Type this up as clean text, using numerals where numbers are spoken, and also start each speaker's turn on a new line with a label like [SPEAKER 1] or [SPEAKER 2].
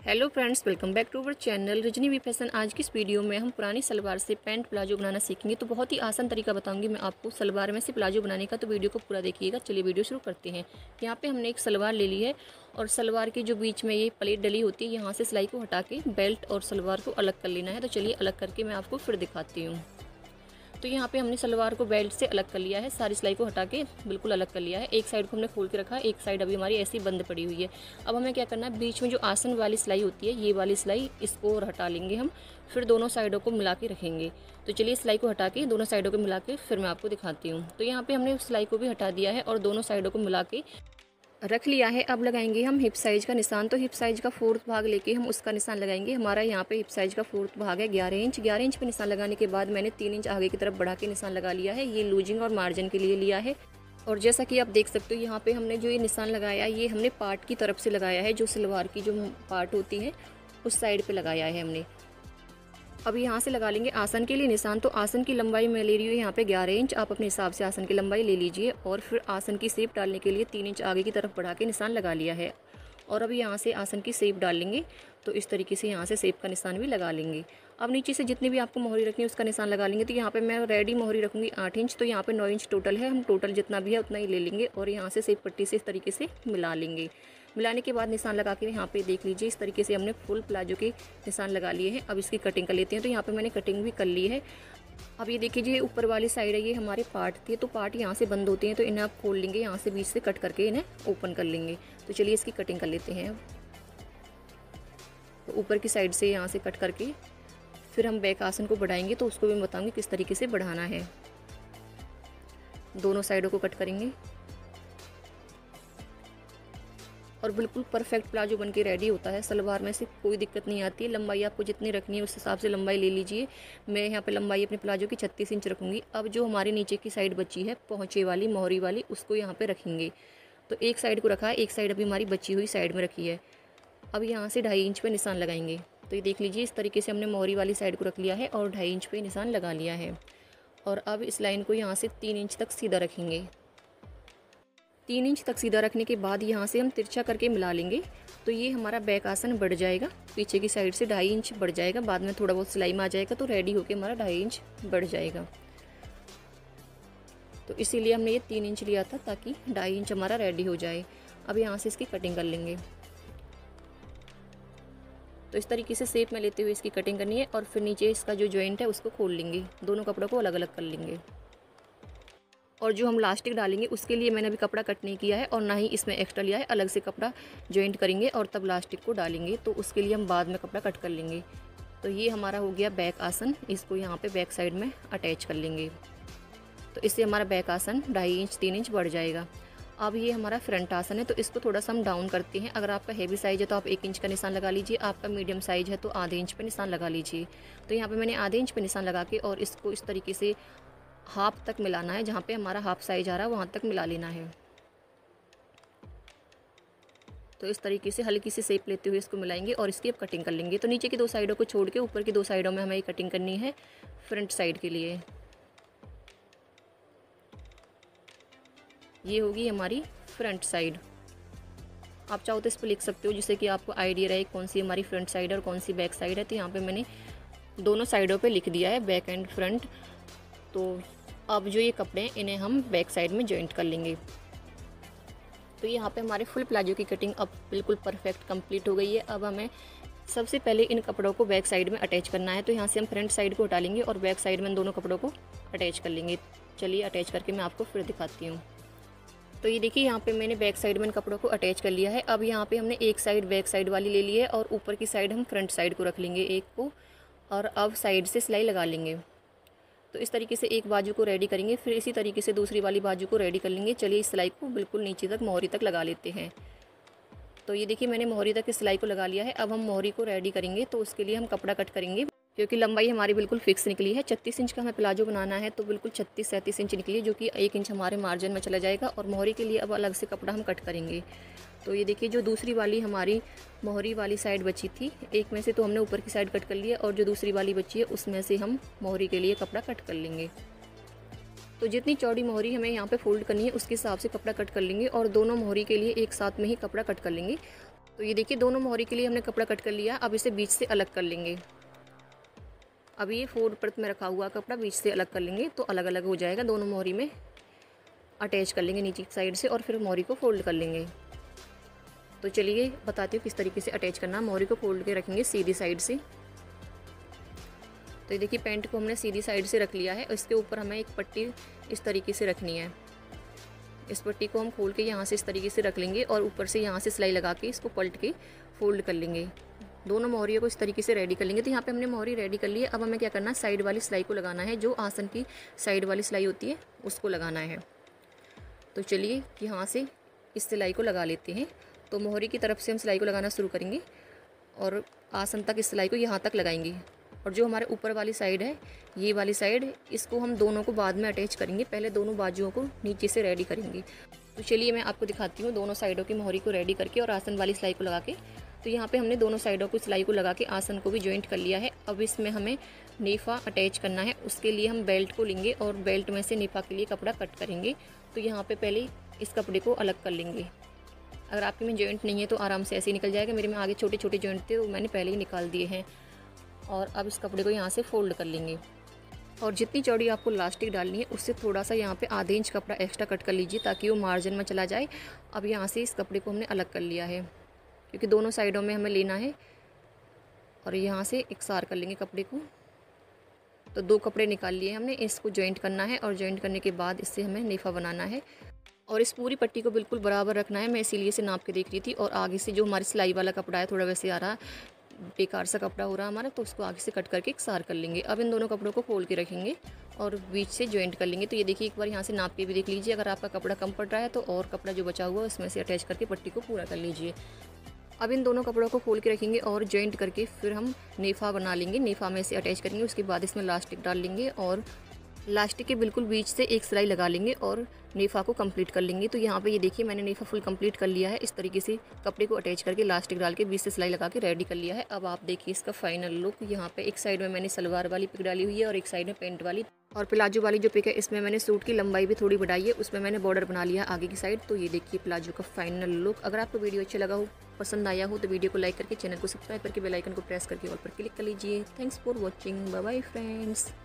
[SPEAKER 1] Hello friends, welcome back to our channel Rajni V fashion. आज की इस वीडियो में हम पुरानी सलवार से पैंट प्लाजो बनाना सीखेंगे। तो बहुत ही आसान तरीका बताऊंगी मैं आपको सलवार में से प्लाजो बनाने का। तो वीडियो को पूरा देखिएगा। चलिए वीडियो शुरू करते हैं। यहाँ पे हमने एक सलवार ले ली है और सलवार के जो बीच में ये प्लेट डली होती है, यहाँ से सिलाई को हटा के बेल्ट और सलवार को अलग कर लेना है। तो चलिए अलग करके मैं आपको फिर दिखाती हूँ। तो यहाँ पे हमने सलवार को बेल्ट से अलग कर लिया है, सारी सिलाई को हटा के बिल्कुल अलग कर लिया है। एक साइड को हमने खोल के रखा है, एक साइड अभी हमारी ऐसी बंद पड़ी हुई है। अब हमें क्या करना है, बीच में जो आसन वाली सिलाई होती है, ये वाली सिलाई, इसको और हटा लेंगे हम। फिर दोनों साइडों को मिला के रखेंगे। तो चलिए सिलाई को हटा के दोनों साइडों को मिला के फिर मैं आपको दिखाती हूँ। तो यहाँ पे हमने सिलाई को भी हटा दिया है और दोनों साइडों को मिला के रख लिया है। अब लगाएंगे हम हिप साइज़ का निशान। तो हिप साइज़ का 4th भाग लेके हम उसका निशान लगाएंगे। हमारा यहाँ पे हिप साइज़ का 4th भाग है 11 इंच। 11 इंच पे निशान लगाने के बाद मैंने 3 इंच आगे की तरफ बढ़ा के निशान लगा लिया है। ये लूजिंग और मार्जिन के लिए लिया है। और जैसा कि आप देख सकते हो, यहाँ पे हमने जो ये निशान लगाया है, ये हमने पार्ट की तरफ से लगाया है। जो सलवार की जो पार्ट होती है उस साइड पर लगाया है हमने। अब यहाँ से लगा लेंगे आसन के लिए निशान। तो आसन की लंबाई मैं ले रही हूँ यहाँ पे 11 इंच। आप अपने हिसाब से आसन की लंबाई ले लीजिए। और फिर आसन की शेप डालने के लिए 3 इंच आगे की तरफ बढ़ा के निशान लगा लिया है। और अब यहाँ से आसन की शेप डाल लेंगे। तो इस तरीके से यहाँ से शेप का निशान भी लगा लेंगे। अब नीचे से जितनी भी आपको मोहरी रखनी है उसका निशान लगा लेंगे। तो यहाँ पे मैं रेडी मोहरी रखूँगी 8 इंच। तो यहाँ पे 9 इंच टोटल है। हम टोटल जितना भी है उतना ही ले लेंगे और यहाँ से शेप पट्टी से इस तरीके से मिला लेंगे। मिलाने के बाद निशान लगा के यहाँ पे देख लीजिए, इस तरीके से हमने फुल प्लाजो के निशान लगा लिए हैं। अब इसकी कटिंग कर लेते हैं। तो यहाँ पे मैंने कटिंग भी कर ली है। अब ये देखिए, ये ऊपर वाली साइड है, ये हमारे पार्ट थे। तो पार्ट यहाँ से बंद होते हैं, तो इन्हें आप खोल लेंगे, यहाँ से बीच से कट करके इन्हें ओपन कर लेंगे। तो चलिए इसकी कटिंग कर लेते हैं। अब तो ऊपर की साइड से यहाँ से कट करके फिर हम बैक आसन को बढ़ाएंगे। तो उसको भी बताऊँगी किस तरीके से बढ़ाना है। दोनों साइडों को कट करेंगे और बिल्कुल परफेक्ट प्लाजो बनके रेडी होता है। सलवार में से कोई दिक्कत नहीं आती है। लंबाई आपको जितनी रखनी है उस हिसाब से लंबाई ले लीजिए। मैं यहाँ पे लंबाई अपने प्लाजो की 36 इंच रखूँगी। अब जो हमारे नीचे की साइड बची है पहुँचे वाली मोहरी वाली, उसको यहाँ पे रखेंगे। तो एक साइड को रखा है, एक साइड अभी हमारी बची हुई साइड में रखी है। अब यहाँ से 2.5 इंच पे निशान लगाएंगे। तो ये देख लीजिए, इस तरीके से हमने मोहरी वाली साइड को रख लिया है और 2.5 इंच पे निशान लगा लिया है। और अब इस लाइन को यहाँ से 3 इंच तक सीधा रखेंगे। 3 इंच तक सीधा रखने के बाद यहाँ से हम तिरछा करके मिला लेंगे। तो ये हमारा बैक आसन बढ़ जाएगा, पीछे की साइड से 2.5 इंच बढ़ जाएगा। बाद में थोड़ा बहुत सिलाई में आ जाएगा तो रेडी होके हमारा 2.5 इंच बढ़ जाएगा। तो इसीलिए हमने ये 3 इंच लिया था ताकि 2.5 इंच हमारा रेडी हो जाए। अब यहाँ से इसकी कटिंग कर लेंगे। तो इस तरीके से शेप में लेते हुए इसकी कटिंग करनी है। और फिर नीचे इसका जो जॉइंट है उसको खोल लेंगे। दोनों कपड़ों को अलग अलग कर लेंगे। और जो हम लास्टिक डालेंगे उसके लिए मैंने अभी कपड़ा कट नहीं किया है और ना ही इसमें एक्स्ट्रा लिया है। अलग से कपड़ा जॉइंट करेंगे और तब लास्टिक को डालेंगे। तो उसके लिए हम बाद में कपड़ा कट कर लेंगे। तो ये हमारा हो गया बैक आसन। इसको यहाँ पे बैक साइड में अटैच कर लेंगे। तो इससे हमारा बैक आसन 2.5 इंच 3 इंच बढ़ जाएगा। अब ये हमारा फ्रंट आसन है। तो इसको थोड़ा सा हम डाउन करते हैं। अगर आपका हेवी साइज़ है तो आप 1 इंच का निशान लगा लीजिए। आपका मीडियम साइज़ है तो आधे इंच पे निशान लगा लीजिए। तो यहाँ पे मैंने आधे इंच पे निशान लगा के और इसको इस तरीके से हाफ तक मिलाना है। जहाँ पे हमारा हाफ साइज आ रहा है वहाँ तक मिला लेना है। तो इस तरीके से हल्की सी शेप लेते हुए इसको मिलाएंगे और इसकी अब कटिंग कर लेंगे। तो नीचे की 2 साइडों को छोड़ के ऊपर की 2 साइडों में हमें कटिंग करनी है फ्रंट साइड के लिए। ये होगी हमारी फ्रंट साइड। आप चाहो तो इस पर लिख सकते हो जिससे कि आपको आइडिया रहे कौन सी हमारी फ्रंट साइड है और कौन सी बैक साइड है। तो यहाँ पे मैंने दोनों साइडों पे लिख दिया है, बैक एंड फ्रंट। तो अब जो ये कपड़े हैं इन्हें हम बैक साइड में जॉइंट कर लेंगे। तो यहाँ पे हमारे फुल प्लाजो की कटिंग अब बिल्कुल परफेक्ट कंप्लीट हो गई है। अब हमें सबसे पहले इन कपड़ों को बैक साइड में अटैच करना है। तो यहाँ से हम फ्रंट साइड को हटा लेंगे और बैक साइड में इन दोनों कपड़ों को अटैच कर लेंगे। चलिए अटैच करके मैं आपको फिर दिखाती हूँ। तो ये देखिए, यहाँ पे मैंने बैक साइड में इन कपड़ों को अटैच कर लिया है। अब यहाँ पे हमने एक साइड बैक साइड वाली ले ली है और ऊपर की साइड हम फ्रंट साइड को रख लेंगे एक को। और अब साइड से सिलाई लगा लेंगे। तो इस तरीके से एक बाजू को रेडी करेंगे, फिर इसी तरीके से दूसरी वाली बाजू को रेडी कर लेंगे। चलिए इस सिलाई को बिल्कुल नीचे तक मोहरी तक लगा लेते हैं। तो ये देखिए, मैंने मोहरी तक इस सिलाई को लगा लिया है। अब हम मोहरी को रेडी करेंगे। तो उसके लिए हम कपड़ा कट करेंगे, क्योंकि लंबाई हमारी बिल्कुल फिक्स निकली है। 36 इंच का हमें प्लाजो बनाना है। तो बिल्कुल 36-37 इंच निकली है, जो कि 1 इंच हमारे मार्जिन में चला जाएगा। और मोहरी के लिए अब अलग से कपड़ा हम कट करेंगे। तो ये देखिए, जो दूसरी वाली हमारी मोहरी वाली साइड बची थी, एक में से तो हमने ऊपर की साइड कट कर लिया और जो दूसरी वाली बची है उसमें से हम मोहरी के लिए कपड़ा कट कर लेंगे। तो जितनी चौड़ी मोहरी हमें यहाँ पे फोल्ड करनी है उसके हिसाब से कपड़ा कट कर लेंगे और दोनों मोहरी के लिए एक साथ में ही कपड़ा कट कर लेंगे। तो ये देखिए दोनों मोहरी के लिए हमने कपड़ा कट कर लिया। अब इसे बीच से अलग कर लेंगे। अब ये 4 परत में रखा हुआ कपड़ा बीच से अलग कर लेंगे तो अलग अलग हो जाएगा। दोनों मोहरी में अटैच कर लेंगे नीचे की साइड से और फिर मोहरी को फोल्ड कर लेंगे। तो चलिए बताती हूँ किस तरीके से अटैच करना। मोहरी को फोल्ड के रखेंगे सीधी साइड से। तो ये देखिए पैंट को हमने सीधी साइड से रख लिया है और इसके ऊपर हमें एक पट्टी इस तरीके से रखनी है। इस पट्टी को हम खोल के यहाँ से इस तरीके से रख लेंगे और ऊपर से यहाँ से सिलाई लगा के इसको पलट के फोल्ड कर लेंगे। दोनों मोहरियों को इस तरीके से रेडी कर लेंगे। तो यहाँ पे हमने मोहरी रेडी कर ली है। अब हमें क्या करना है, साइड वाली सिलाई को लगाना है। जो आसन की साइड वाली सिलाई होती है उसको लगाना है। तो चलिए यहाँ से इस सिलाई को लगा लेते हैं। तो मोहरी की तरफ से हम सिलाई को लगाना शुरू करेंगे और आसन तक इस सिलाई को यहाँ तक लगाएंगे। और जो हमारे ऊपर वाली साइड है, ये वाली साइड, इसको हम दोनों को बाद में अटैच करेंगे। पहले दोनों बाजुओं को नीचे से रेडी करेंगे। तो चलिए मैं आपको दिखाती हूँ दोनों साइडों की मोहरी को रेडी करके और आसन वाली सिलाई को लगा के। तो यहाँ पे हमने दोनों साइडों को सिलाई को लगा के आसन को भी जॉइंट कर लिया है। अब इसमें हमें नेफा अटैच करना है। उसके लिए हम बेल्ट को लेंगे और बेल्ट में से नेफा के लिए कपड़ा कट करेंगे। तो यहाँ पे पहले इस कपड़े को अलग कर लेंगे। अगर आपके में जॉइंट नहीं है तो आराम से ऐसे ही निकल जाएगा। मेरे में आगे छोटे छोटे जॉइंट थे तो मैंने पहले ही निकाल दिए हैं। और अब इस कपड़े को यहाँ से फोल्ड कर लेंगे और जितनी चौड़ी आपको इलास्टिक डालनी है उससे थोड़ा सा यहाँ पे आधे इंच कपड़ा एक्स्ट्रा कट कर लीजिए ताकि वो मार्जिन में चला जाए। अब यहाँ से इस कपड़े को हमने अलग कर लिया है क्योंकि दोनों साइडों में हमें लेना है और यहाँ से इकसार कर लेंगे कपड़े को। तो 2 कपड़े निकाल लिए हमने, इसको जॉइंट करना है और जॉइंट करने के बाद इससे हमें नेफा बनाना है और इस पूरी पट्टी को बिल्कुल बराबर रखना है। मैं इसीलिए से नाप के देख रही थी। और आगे से जो हमारी सिलाई वाला कपड़ा है थोड़ा वैसे आ रहा है, बेकार सा कपड़ा हो रहा है हमारा, तो उसको आगे से कट करके इकसार कर लेंगे। अब इन दोनों कपड़ों को खोल के रखेंगे और बीच से जॉइंट कर लेंगे। तो ये देखिए एक बार यहाँ से नाप के भी देख लीजिए। अगर आपका कपड़ा कम पड़ रहा है तो और कपड़ा जो बचा हुआ है उसमें से अटैच करके पट्टी को पूरा कर लीजिए। अब इन दोनों कपड़ों को खोल के रखेंगे और जॉइंट करके फिर हम नेफा बना लेंगे। नेफा में से अटैच करेंगे। उसके बाद इसमें लास्टिक डाल लेंगे और लास्टिक के बिल्कुल बीच से एक सिलाई लगा लेंगे और नेफा को कंप्लीट कर लेंगे। तो यहाँ पे ये देखिए मैंने नेफा फुल कंप्लीट कर लिया है। इस तरीके से कपड़े को अटैच करके लास्टिक डाल के बीच से सिलाई लगा के रेडी कर लिया है। अब आप देखिए इसका फाइनल लुक। यहाँ पे एक साइड में मैंने सलवार वाली पिक डाली हुई है और एक साइड में पैंट वाली। और प्लाजो वाली जो पिक है इसमें मैंने सूट की लंबाई भी थोड़ी बढ़ाई है, उसमें मैंने बॉर्डर बना लिया आगे की साइड। तो ये देखिए प्लाजो का फाइनल लुक। अगर आपको वीडियो अच्छा लगा हो, पसंद आया हो तो वीडियो को लाइक करके चैनल को सब्सक्राइब करके बेल आइकन को प्रेस करके ऑल पर क्लिक कर लीजिए। Thanks for watching. Bye bye friends.